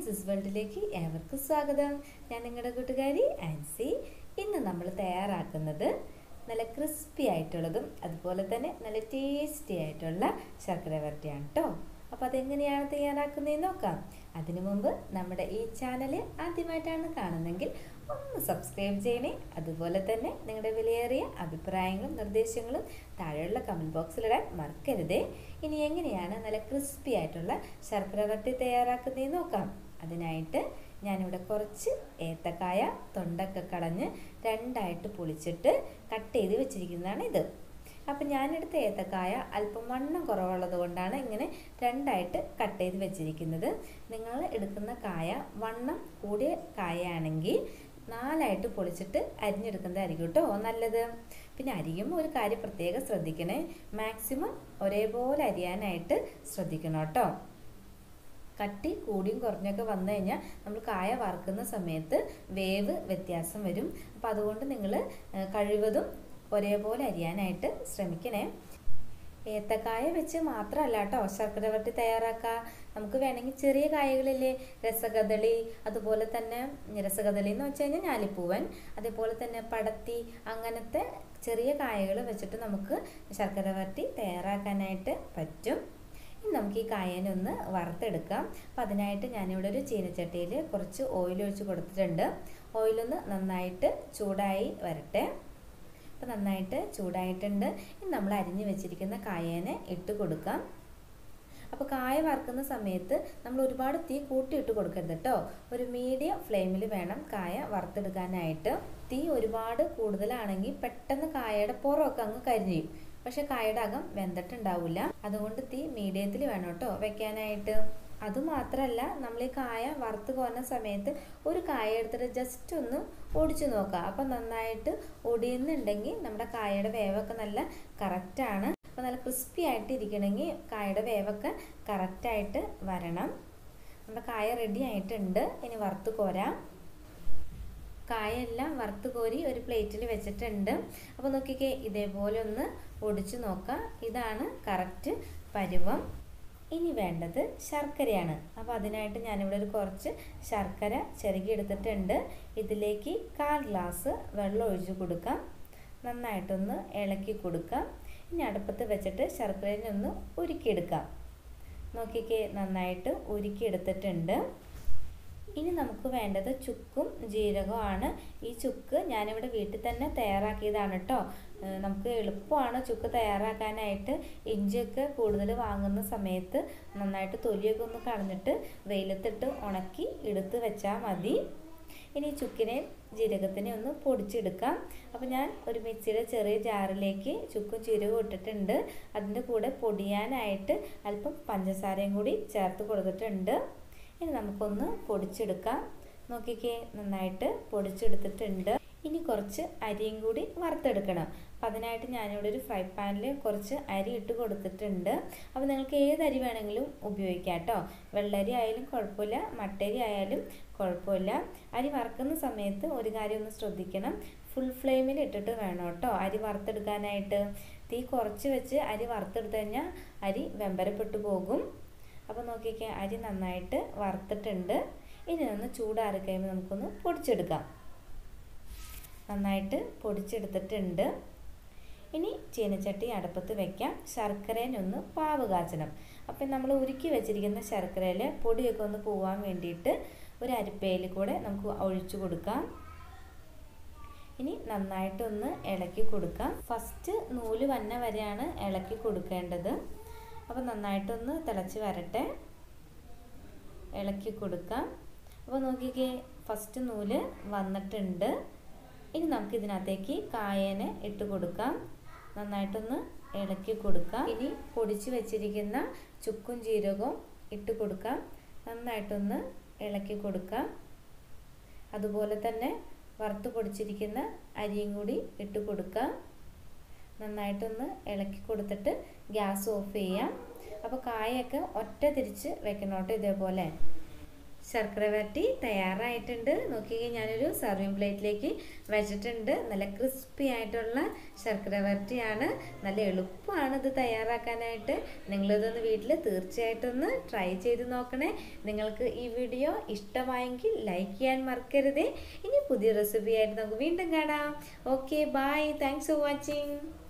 Ansys വേൾഡിലേക്ക് ഏവർക്കും സ്വാഗതം. ഞാൻ നിങ്ങളുടെ കൂട്ടുകാരി ആൻസി. ഇന്ന് നമ്മൾ തയ്യാറാക്കുന്നത് നല്ല ക്രിസ്പി ആയിട്ടുള്ളതും അതുപോലെ തന്നെ നല്ല ടേസ്റ്റി ആയിട്ടുള്ള ശർക്കര വരട്ടിയാണ് കേട്ടോ. അപ്പോൾ അതെങ്ങനെയാണ് തയ്യാറാക്കുന്നതെന്ന് നോക്കാം. അതിനു മുമ്പ് നമ്മുടെ ഈ ചാനൽ ആദ്യമായിട്ടാണ് കാണുന്നതെങ്കിൽ ഒന്ന് സബ്സ്ക്രൈബ് ചെയ്യണേ. അതുപോലെ തന്നെ നിങ്ങളുടെ വിലയേറിയ അഭിപ്രായങ്ങളും നിർദ്ദേശങ്ങളും താഴെയുള്ള കമൻറ്റ് ബോക്സിലിടാൻ മറക്കരുതേ. ഇനി എങ്ങനെയാണ് നല്ല ക്രിസ്പി ആയിട്ടുള്ള ശർക്കര വരട്ടി തയ്യാറാക്കുന്നതെന്ന് നോക്കാം. അതിനായിട്ട് ഞാനിവിടെ കുറച്ച് ഏത്തക്കായ തൊണ്ടൊക്കെ കളഞ്ഞ് രണ്ടായിട്ട് പൊളിച്ചിട്ട് കട്ട് ചെയ്ത് വെച്ചിരിക്കുന്നതാണ് ഇത്. അപ്പം ഞാനെടുത്ത ഏത്തക്കായ അല്പം വണ്ണം കുറവുള്ളത് കൊണ്ടാണ് ഇങ്ങനെ രണ്ടായിട്ട് കട്ട് ചെയ്ത് വെച്ചിരിക്കുന്നത്. നിങ്ങൾ എടുക്കുന്ന കായ വണ്ണം കൂടിയ കായയാണെങ്കിൽ നാലായിട്ട് പൊളിച്ചിട്ട് അരിഞ്ഞെടുക്കുന്നതായിരിക്കും കേട്ടോ നല്ലത്. പിന്നെ അരിയുമ്പോൾ ഒരു കാര്യം പ്രത്യേകം ശ്രദ്ധിക്കണേ, മാക്സിമം ഒരേപോലെ അരിയാനായിട്ട് ശ്രദ്ധിക്കണം കേട്ടോ. കട്ടി കൂടിയും കുറഞ്ഞൊക്കെ വന്നു കഴിഞ്ഞാൽ നമ്മൾ കായ വറുക്കുന്ന സമയത്ത് വേവ് വ്യത്യാസം വരും. അപ്പം അതുകൊണ്ട് നിങ്ങൾ കഴിവതും ഒരേപോലെ അരിയാനായിട്ട് ശ്രമിക്കണേ. ഏത്തക്കായ വെച്ച് മാത്രമല്ല കേട്ടോ ശർക്കര വരട്ടി തയ്യാറാക്കുക. നമുക്ക് വേണമെങ്കിൽ ചെറിയ കായകളില്ലേ, രസകദളി, അതുപോലെ തന്നെ രസകദളി എന്ന് വെച്ച് കഴിഞ്ഞാൽ ഞാലിപ്പൂവൻ, അതേപോലെ തന്നെ പടത്തി, അങ്ങനത്തെ ചെറിയ കായകൾ വെച്ചിട്ട് നമുക്ക് ശർക്കര വരട്ടി തയ്യാറാക്കാനായിട്ട് പറ്റും. ഇനി നമുക്ക് ഈ കായനെ ഒന്ന് വറുത്തെടുക്കാം. അപ്പം അതിനായിട്ട് ഞാനിവിടെ ഒരു ചീനച്ചട്ടിയിൽ കുറച്ച് ഓയിൽ ഒഴിച്ച് കൊടുത്തിട്ടുണ്ട്. ഓയിലൊന്ന് നന്നായിട്ട് ചൂടായി വരട്ടെ. അപ്പം നന്നായിട്ട് ചൂടായിട്ടുണ്ട്. ഇനി നമ്മൾ അരിഞ്ഞു വെച്ചിരിക്കുന്ന കായേനെ ഇട്ട് കൊടുക്കാം. അപ്പോൾ കായ വറുക്കുന്ന സമയത്ത് നമ്മൾ ഒരുപാട് തീ കൂട്ടിയിട്ട് കൊടുക്കരുത് കേട്ടോ. ഒരു മീഡിയം ഫ്ലെയിമിൽ വേണം കായ വറുത്തെടുക്കാനായിട്ട്. തീ ഒരുപാട് കൂടുതലാണെങ്കിൽ പെട്ടെന്ന് കായയുടെ പുറമൊക്കെ അങ്ങ് കരിഞ്ഞു, പക്ഷെ കായയുടെ അകം വെന്തിട്ടുണ്ടാവില്ല. അതുകൊണ്ട് തീ മീഡിയത്തിൽ വേണം കേട്ടോ വെക്കാനായിട്ട്. അതുമാത്രമല്ല, നമ്മൾ ഈ കായ വറുത്ത് കോരുന്ന സമയത്ത് ഒരു കായ എടുത്തിട്ട് ജസ്റ്റ് ഒന്ന് ഒടിച്ചു നോക്കുക. അപ്പം നന്നായിട്ട് ഒടിയുന്നുണ്ടെങ്കിൽ നമ്മുടെ കായയുടെ വേവൊക്കെ നല്ല കറക്റ്റാണ്. അപ്പം നല്ല ക്രിസ്പി ആയിട്ട് ഇരിക്കണമെങ്കിൽ കായയുടെ വേവൊക്കെ കറക്റ്റായിട്ട് വരണം. നമ്മുടെ കായ റെഡി ആയിട്ടുണ്ട്. ഇനി വറുത്ത് കോരാം. കായെല്ലാം വറുത്ത് കോരി ഒരു പ്ലേറ്റിൽ വെച്ചിട്ടുണ്ട്. അപ്പോൾ നോക്കിക്കേ, ഇതേപോലെ ഒന്ന് ഒടിച്ചു നോക്കാം. ഇതാണ് കറക്റ്റ് പരുവം. ഇനി വേണ്ടത് ശർക്കരയാണ്. അപ്പോൾ അതിനായിട്ട് ഞാനിവിടെ ഒരു കുറച്ച് ശർക്കര ചിരകി എടുത്തിട്ടുണ്ട്. ഇതിലേക്ക് 1/4 ഗ്ലാസ് വെള്ളം ഒഴിച്ച് കൊടുക്കാം. നന്നായിട്ടൊന്ന് ഇളക്കി കൊടുക്കാം. ഇനി അടുപ്പത്ത് വെച്ചിട്ട് ശർക്കരനെ ഒന്ന് ഉരുക്കിയെടുക്കാം. നോക്കിക്കേ, നന്നായിട്ട് ഉരുക്കിയെടുത്തിട്ടുണ്ട്. ഇനി നമുക്ക് വേണ്ടത് ചുക്കും ജീരകവുമാണ്. ഈ ചുക്ക് ഞാനിവിടെ വീട്ടിൽ തന്നെ തയ്യാറാക്കിയതാണ് കേട്ടോ. നമുക്ക് എളുപ്പമാണ് ചുക്ക് തയ്യാറാക്കാനായിട്ട്. ഇഞ്ചിയൊക്കെ കൂടുതൽ വാങ്ങുന്ന സമയത്ത് നന്നായിട്ട് തൊലിയൊക്കെ ഒന്ന് കളഞ്ഞിട്ട് വെയിലത്തിട്ട് ഉണക്കി എടുത്ത് വെച്ചാൽ മതി. ഇനി ചുക്കിനെയും ജീരകത്തിനെയും ഒന്ന് പൊടിച്ചെടുക്കാം. അപ്പോൾ ഞാൻ ഒരു മിക്സിയുടെ ചെറിയ ജാറിലേക്ക് ചുക്കും ജീരകവും ഇട്ടിട്ടുണ്ട്. അതിൻ്റെ കൂടെ പൊടിയാനായിട്ട് അല്പം പഞ്ചസാരയും കൂടി ചേർത്ത് കൊടുത്തിട്ടുണ്ട്. ഇനി നമുക്കൊന്ന് പൊടിച്ചെടുക്കാം. നോക്കിക്കേ, നന്നായിട്ട് പൊടിച്ചെടുത്തിട്ടുണ്ട്. ഇനി കുറച്ച് അരിയും കൂടി വറുത്തെടുക്കണം. അപ്പം അതിനായിട്ട് ഞാനിവിടെ ഒരു ഫ്രൈ പാനിൽ കുറച്ച് അരി ഇട്ട് കൊടുത്തിട്ടുണ്ട്. അപ്പോൾ നിങ്ങൾക്ക് ഏത് അരി വേണമെങ്കിലും ഉപയോഗിക്കാം കേട്ടോ. വെള്ളരി ആയാലും കുഴപ്പമില്ല, മട്ടരി ആയാലും കുഴപ്പമില്ല. അരി വറുക്കുന്ന സമയത്ത് ഒരു കാര്യം ഒന്ന് ശ്രദ്ധിക്കണം, ഫുൾ ഫ്ലെയിമിൽ ഇട്ടിട്ട് വേണം കേട്ടോ അരി വറുത്തെടുക്കാനായിട്ട്. തീ കുറച്ച് വെച്ച് അരി വറുത്തെടുത്ത് കഴിഞ്ഞാൽ അരി വെമ്പരപ്പെട്ടു പോകും. അപ്പോൾ നോക്കിക്കേ, അരി നന്നായിട്ട് വറുത്തിട്ടുണ്ട്. ഇനി ഒന്ന് ചൂടാറി കഴിയുമ്പോൾ നമുക്കൊന്ന് പൊടിച്ചെടുക്കാം. നന്നായിട്ട് പൊടിച്ചെടുത്തിട്ടുണ്ട്. ഇനി ചീനച്ചട്ടി അടുപ്പത്ത് വെക്കാം. ശർക്കരേനൊന്ന് പാവ് കാച്ചണം. അപ്പം നമ്മൾ ഉരുക്കി വെച്ചിരിക്കുന്ന ശർക്കരയിൽ പൊടിയൊക്കെ ഒന്ന് പോവാൻ വേണ്ടിയിട്ട് ഒരു അരിപ്പയിൽ കൂടെ നമുക്ക് ഒഴിച്ചു കൊടുക്കാം. ഇനി നന്നായിട്ടൊന്ന് ഇളക്കി കൊടുക്കാം. ഫസ്റ്റ് നൂല് വന്ന വരെയാണ് ഇളക്കി കൊടുക്കേണ്ടത്. അപ്പോൾ നന്നായിട്ടൊന്ന് തിളച്ച് വരട്ടെ, ഇളക്കി കൊടുക്കാം. അപ്പോൾ നോക്കിക്കേ, ഫസ്റ്റ് നൂല് വന്നിട്ടുണ്ട്. ഇനി നമുക്ക് ഇതിനകത്തേക്ക് കായേനെ ഇട്ട് കൊടുക്കാം. നന്നായിട്ടൊന്ന് ഇളക്കി കൊടുക്കാം. ഇനി പൊടിച്ച് വെച്ചിരിക്കുന്ന ചുക്കും ജീരകവും ഇട്ട് കൊടുക്കാം. നന്നായിട്ടൊന്ന് ഇളക്കി കൊടുക്കാം. അതുപോലെ തന്നെ വറുത്ത് പൊടിച്ചിരിക്കുന്ന അരിയും കൂടി ഇട്ട് കൊടുക്കാം. നന്നായിട്ടൊന്ന് ഇളക്കി കൊടുത്തിട്ട് ഗ്യാസ് ഓഫ് ചെയ്യാം. അപ്പോൾ കായൊക്കെ ഒറ്റ തിരിച്ച് വെക്കണം കേട്ടോ. ഇതേപോലെ ശർക്കര വരട്ടി തയ്യാറായിട്ടുണ്ട്. നോക്കിക്കഴിഞ്ഞാൽ ഞാനൊരു സർവിങ് പ്ലേറ്റിലേക്ക് വെച്ചിട്ടുണ്ട്. നല്ല ക്രിസ്പി ആയിട്ടുള്ള ശർക്കര വരട്ടിയാണ്. നല്ല എളുപ്പമാണ് ഇത് തയ്യാറാക്കാനായിട്ട്. നിങ്ങളിതൊന്ന് വീട്ടിൽ തീർച്ചയായിട്ടും ഒന്ന് ട്രൈ ചെയ്ത് നോക്കണേ. നിങ്ങൾക്ക് ഈ വീഡിയോ ഇഷ്ടമായെങ്കിൽ ലൈക്ക് ചെയ്യാൻ മറക്കരുതേ. ഇനി പുതിയ റെസിപ്പി ആയിട്ട് നമുക്ക് വീണ്ടും കാണാം. Okay, bye. Thanks for watching.